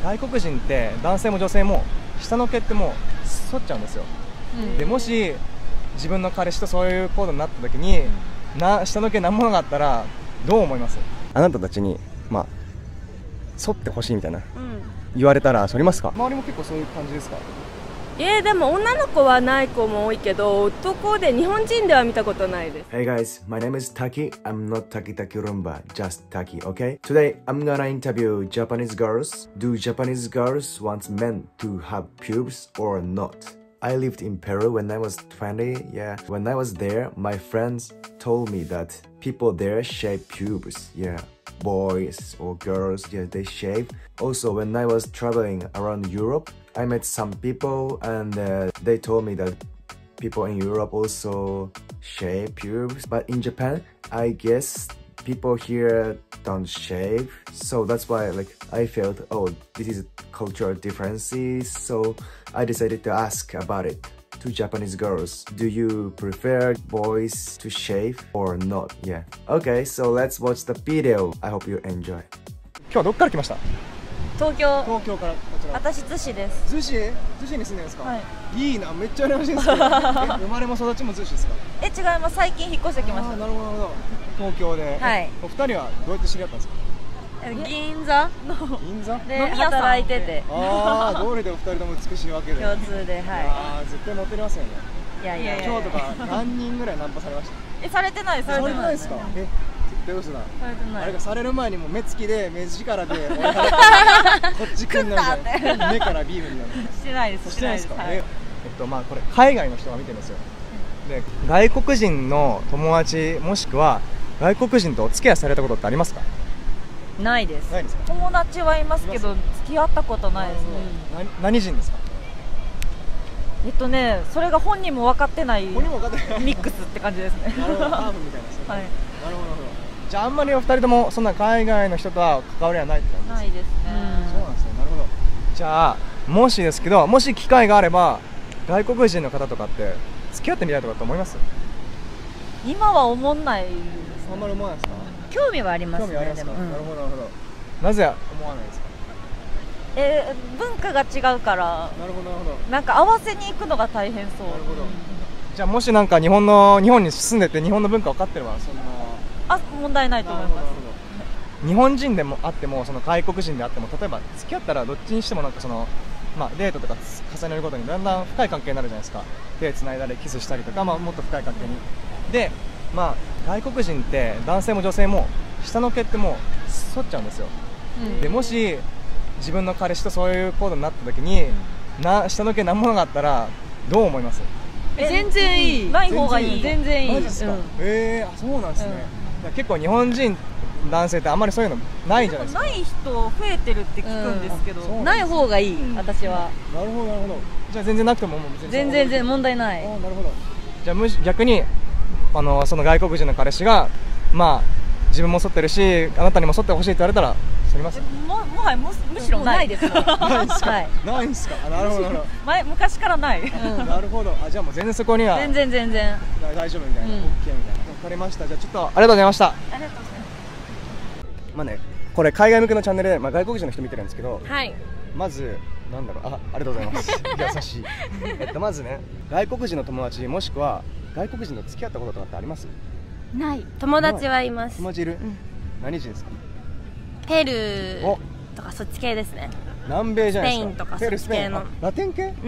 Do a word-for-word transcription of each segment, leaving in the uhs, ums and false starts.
外国人って男性も女性も下の毛ってもう剃っちゃうんですよ、うん、でもし自分の彼氏とそういう行動になった時に、うん、な下の毛何もなかったらどう思います？あなたたちにまあ剃ってほしいみたいな、うん、言われたら剃りますか？周りも結構そういう感じですか？ えー、でも女の子はない子も多いけど、男で日本人では見たことないです。 Hey guys, my name is Taki. I'm not Taki Taki Rumba, just Taki, okay? Today, I'm gonna interview Japanese girls. Do Japanese girls want men to have pubes or not? I lived in Peru when I was twenty, yeah. When I was there, my friends told me that people there shave pubes, yeah. Boys or girls, yeah, they shave. Also, when I was traveling around Europe, I met some people and uh, they told me that people in Europe also shave pubes. But in Japan, I guess people here don't shave. So that's why like I felt, oh, this is cultural differences. So I decided to ask about it to Japanese girls. Do you prefer boys to shave or not? Yeah. Okay, so let's watch the video. I hope you enjoy. 今日はどっから来ました？ 東京。 東京からこちら。 私逗子です。 逗子？逗子に住んでるんですか？はい。いいな、めっちゃ羨ましいんですけど。生まれも育ちも逗子ですか？ え、違います。最近引っ越してきました。 あ、なるほどなるほど。東京で。はい。お二人はどうやって知り合ったんですか？ 銀座の銀座で働いてて。 ああ、道理でお二人とも美しいわけで。 共通で、はい。 ああ、絶対モテますよね。 いやいやいや。 今日とか何人ぐらいナンパされました？ え、されてないです。 されてないですか？え。どういうことだ？あれがされる前にも目つきで目力でこっち来んなみたいな目からビームになる。 してないです。 してないですか？えっとまあこれ海外の人が見てるんですよ。で外国人の友達もしくは外国人とお付き合いされたことってありますか？ ないです。 ないですか？ 友達はいますけど付き合ったことないですね。 何人ですか？ えっとね、それが本人も分かってないミ本人も分かってないックスって感じですね。 なるほど、ハーフみたいな。 はい。 なるほどなるほど。じゃああんまりお二人ともそんな海外の人とは関わりはないって感じですか？ ないですね。 そうなんですね。なるほど。じゃあもしですけど、もし機会があれば外国人の方とかって付き合ってみたいとかって思います？ 今は思んないですね。 あんまり思わないですか？ 興味はありますね。 興味ありますか？ でも、うん、 なるほどなるほど。なぜ思わないですか？ えー、文化が違うから。 なるほどなるほど。 なんか合わせに行くのが大変そう。 なるほど。じゃあもしなんか日本の日本に住んでて日本の文化分かってればそんなあ問題ないと思います。 日本人でもあってもその外国人であっても例えば付き合ったらどっちにしてもなんかそのまあデートとか重ねるごとにだんだん深い関係になるじゃないですか。手つないだりキスしたりとか、まあもっと深い関係に。でまあ外国人って男性も女性も下の毛ってもう剃っちゃうんですよ。うん、でもし自分の彼氏とそういう行動になった時に、うん、な下の毛何もなかったらどう思います？ え全然いい。ない方がいい。全然いい。 マジですか？うん、えー、あそうなんですね。うん、結構日本人男性ってあんまりそういうのないじゃないですか。 ない人増えてるって聞くんですけど、うん、ない方がいい、うん、私は。 なるほどなるほど。じゃあ全然なくてももう全然全然問題ない。 あなるほど。じゃあむし逆にあのその外国人の彼氏がまあ自分も剃ってるしあなたにも剃ってほしいって言われたら剃ります？ ももはやむむしろないです。 ないですか？はい、ないですか？あなるほどなるほど。 前昔からない。うん、 なるほど。あじゃあもう全然そこには全然全然大丈夫みたいな、うん、オッケーみたいな。わかりました。じゃあちょっとありがとうございました。 ありがとうございます。 まあねこれ海外向けのチャンネルで、まあ、外国人の人見てるんですけど、 はい、 まずなんだろう あ, ありがとうございます優しいえっとまずね外国人の友達もしくは外国人と付き合ったこととかってあります？ ない。友達はいます。 友達いる？ うん、 何人ですか？ ペルーとかそっち系ですね。 南米じゃないですか。 スペインとかそっち系の。 ラテン系？ うん、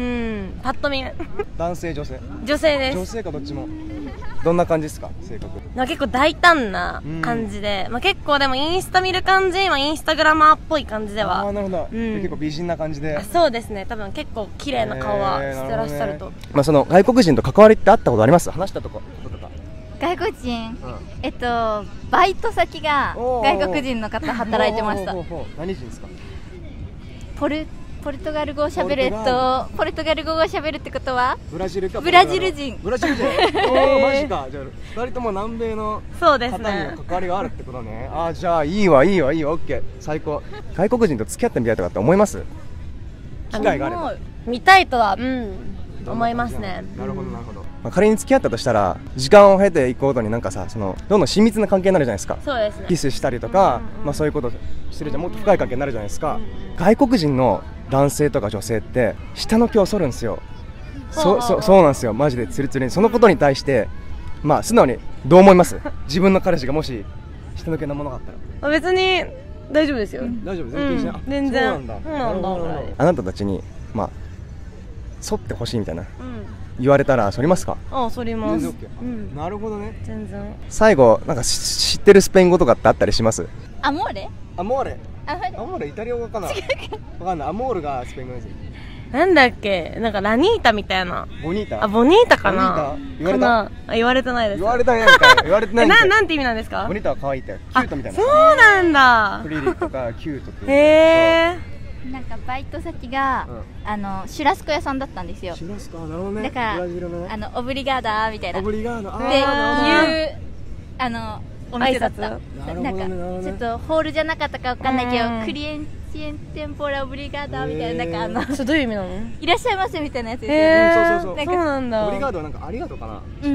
パッと見男性女性？ 女性です。 女性かどっちも。どんな感じですか性格？ 結構大胆な感じで、まあ、結構でもインスタ見る感じ、まあ、インスタグラマーっぽい感じでは。 ああなるほど、うん、結構美人な感じで。 そうですね。多分結構綺麗な顔はしてらっしゃると、 ね、まあその外国人と関わりってあったことあります？話したとこととか。 外国人、うん、えっとバイト先が外国人の方働いてました。 何人ですか？ ポルポルトガル語をしゃべるとポルトガル語をしゃべるってことはブラジルかブラジル人。 ブラジル人。おおマジか。じゃあふたりとも南米の方に関わりがあるってことね。あじゃあいいわいいわいいわオッケー最高。外国人と付き合ってみたいとかって思います？機会があれば。 見たいとはうん思いますね。 なるほどなるほど。 まあ、仮に付き合ったとしたら時間を経ていくごとになんかさ、そのどんどん親密な関係になるじゃないですか。 そうですね。 キスしたりとか、まあ、そういうことしてるじゃん、もっと深い関係になるじゃないですか。外国人の男性とか女性って下の毛を剃るんですよ。そそそうなんですよ、マジでツルツルに。そのことに対してまあ素直にどう思います？自分の彼氏がもし下の毛のものがあったら。 別に大丈夫ですよ。 大丈夫、全然気にしない。 全然。 そうなんだ。 そうなんだ。 あなたたちにまあ剃ってほしいみたいな言われたら剃りますか？ ああ、剃ります。 なるほどね。 全然。 最後なんか知ってるスペイン語とかってあったりします？ アモーレアモーレアモーレアモーレイタリア語かな。わかんない。アモールがスペイン語です。 なんだっけ、なんかラニータみたいな。 ボニータ。 あ、ボニータかな。 言われた？ あ、言われてないです。 言われたんやんか。言われてないんか。 な、なんて意味なんですか？ ボニータは可愛いって、キュートみたいな。 そうなんだ。 プリリとかキュートって。 へえ。 なんかバイト先が、うん、あのシュラスコ屋さんだったんですよ。 シュラスコ、なるほどね。 だから、ね、あのオブリガーダーみたいな。 オブリガーダー。 っていうあのお店だった。 なるほどね。 なんかちょっとホールじゃなかったかわかんないけど、クリエンシエンテンポラオブリガーダーみたいな、なんかあのそれどういう意味なの？ いらっしゃいませみたいなやつですよね。 そうそうそう。 そうなんだ。 オブリガードはなんかありがとうかな。 うん。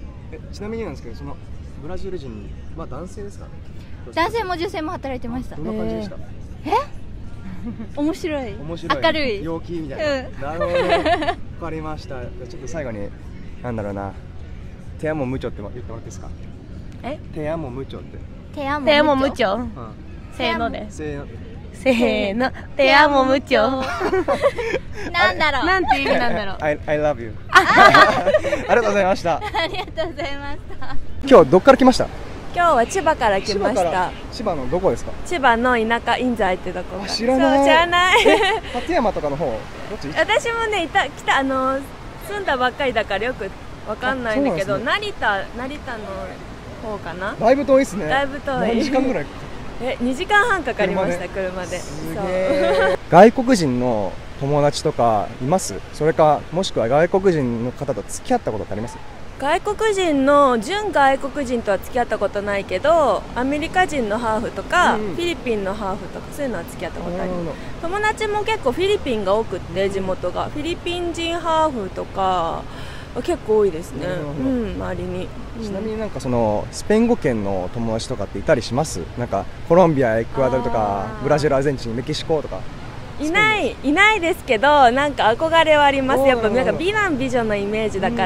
え、ちなみになんですけど、そのブラジル人は男性ですか？ 男性も女性も働いてました。 どんな感じでした？ え？面白い。 面白い。 明るい。 陽気みたいな。なるほどね。わかりました。ちょっと最後になんだろうな。テアモムチョって言ってもらっていいですか？ え？ テアモムチョって。 テアモムチョ。せーので。 せーの。 せーの。テアモムチョ。 なんだろう。 なんて意味なんだろう。 I I love you。ありがとうございました。 ありがとうございました。 今日どっから来ました？ 今日は千葉から来ました。 千葉のどこですか？ 千葉の田舎印西ってとこ。 知らない。 知らない。 館山とかの方。どっち？ 私もね、いた来たあの住んだばっかりだからよくわかんないんだけど、成田成田の方かな。 だいぶ遠いですね。 だいぶ遠い。 何時間ぐらい？ え、にじかんはんかかりました車で。 すげえ。外国人の友達とかいます？それかもしくは外国人の方と付き合ったことってあります？ 外国人の純外国人とは付き合ったことないけど、アメリカ人のハーフとか、うん、フィリピンのハーフとかそういうのは付き合ったことあります。友達も結構フィリピンが多くって地元がフィリピン人ハーフとか結構多いですね、うん、周りに。 ちなみになんかそのスペイン語圏の友達とかっていたりします？なんかコロンビア、エクアドルとかブラジル、アルゼンチン、メキシコとか。 いないいないですけど、なんか憧れはあります。やっぱなんか美男美女のイメージだから。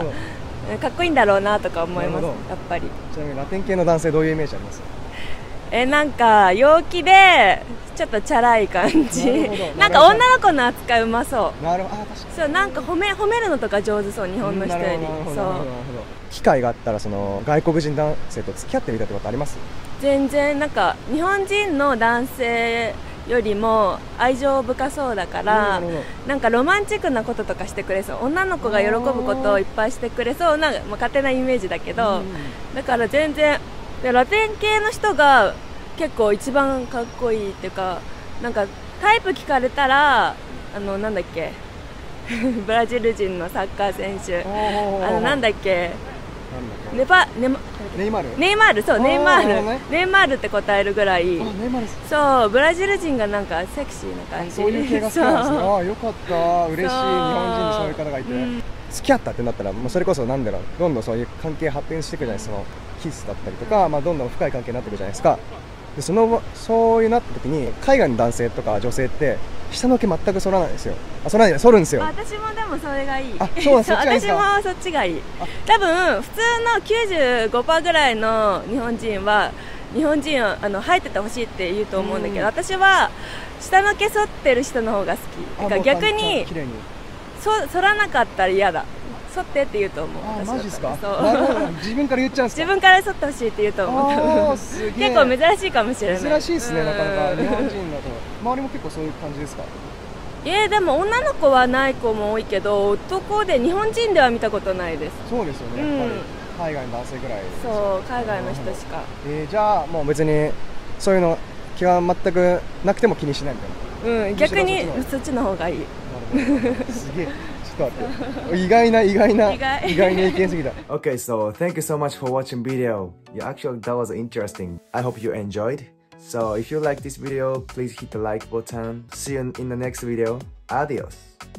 かっこいいんだろうなとか思います、やっぱり。 ちなみにラテン系の男性どういうイメージあります？ え、なんか陽気でちょっとチャラい感じ。なんか女の子の扱いうまそう。 なるほど。あ、確かに。 そう、なんか褒め褒めるのとか上手そう、日本の人より。そう。 機会があったらその外国人男性と付き合ってみたってことあります？ 全然。なんか日本人の男性よりも愛情深そうだから、なんかロマンチックなこととかしてくれそう。女の子が喜ぶことをいっぱいしてくれそうな、まあ、勝手なイメージだけど、だから全然ラテン系の人が結構一番かっこいいっていうか、なんかタイプ聞かれたらあのなんだっけブラジル人のサッカー選手、あのなんだっけネパネマネイマールネイマールそうネイマール、ね、ネイマールって答えるぐらい。そう、ブラジル人がなんかセクシーな感じ。 そういう系が好きなんですね。ああ、よかった、嬉しい。日本人にそういう方がいて、うん、付き合ったってなったらもうそれこそなんだろう、どんどんそういう関係発展していくじゃないですか。そのキスだったりとか、まあ、どんどん深い関係になっていくじゃないですか。でそのそういうなった時に海外の男性とか女性って下の毛全く剃らないんですよ。あ、剃らない、剃るんですよ。 私もでもそれがいい。 あ、そうなんです。 私もそっちがいい。多分普通の きゅうじゅうごパーセント ぐらいの日本人は日本人はあの生えててほしいって言うと思うんだけど、私は下の毛剃ってる人の方が好き。だから逆にそ剃らなかったら嫌だ。剃ってって言うと思う。 あ、マジですか。なるほど。自分から言っちゃうんですか。 自分から剃ってほしいって言うと思う。結構珍しいかもしれない。 珍しいですね、なかなか日本人だと。周りも結構そういう感じですか。 えー、でも女の子はない子も多いけど、男で日本人では見たことないです。 そうですよね、やっぱり海外の男性ぐらい。 そう、海外の人しか。 えー、じゃあもう別にそういうの気が全くなくても気にしないみたいな。 うん、逆にそっちの方がいい。 すげえ。意外な意外な意外な意見すぎた。 Okay, so thank you so much for watching video. Yeah, actually that was interesting. I hope you enjoyed. So if you like this video, please hit the like button. See you in the next video. Adios.